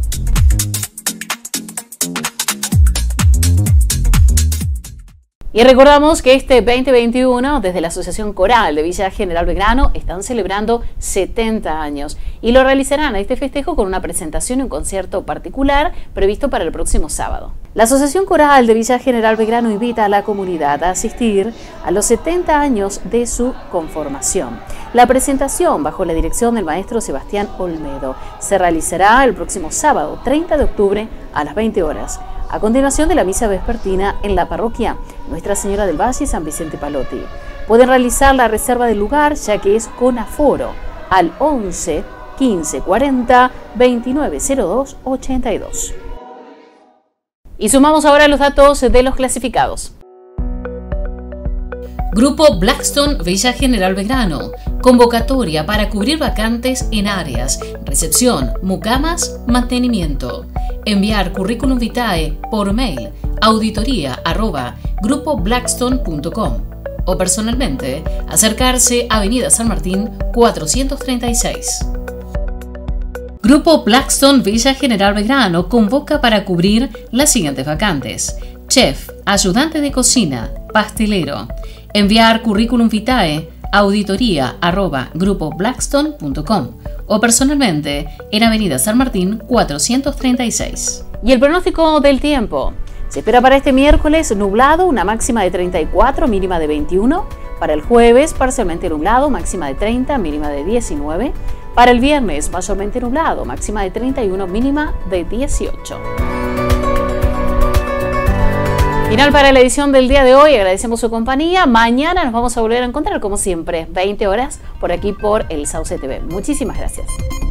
Y recordamos que este 2021, desde la Asociación Coral de Villa General Belgrano, están celebrando 70 años y lo realizarán a este festejo con una presentación y un concierto particular previsto para el próximo sábado. La Asociación Coral de Villa General Belgrano invita a la comunidad a asistir a los 70 años de su conformación. La presentación, bajo la dirección del maestro Sebastián Olmedo, se realizará el próximo sábado, 30 de octubre, a las 20 horas. A continuación de la misa vespertina en la parroquia Nuestra Señora del Valle San Vicente Palotti. Pueden realizar la reserva del lugar ya que es con aforo al 11 15 40 29 02 82. Y sumamos ahora los datos de los clasificados. Grupo Blackstone Villa General Belgrano. Convocatoria para cubrir vacantes en áreas: recepción, mucamas, mantenimiento. Enviar currículum vitae por mail auditoria@grupoblackstone.com o personalmente acercarse a Avenida San Martín 436. Grupo Blackstone Villa General Belgrano convoca para cubrir las siguientes vacantes: chef, ayudante de cocina, pastelero. Enviar currículum vitae auditoria@grupoblackstone.com o personalmente en Avenida San Martín 436. Y el pronóstico del tiempo. Se espera para este miércoles nublado, una máxima de 34, mínima de 21. Para el jueves parcialmente nublado, máxima de 30, mínima de 19. Para el viernes mayormente nublado, máxima de 31, mínima de 18. Final para la edición del día de hoy, agradecemos su compañía. Mañana nos vamos a volver a encontrar como siempre, 20 horas, por aquí por el Sauce TV. Muchísimas gracias.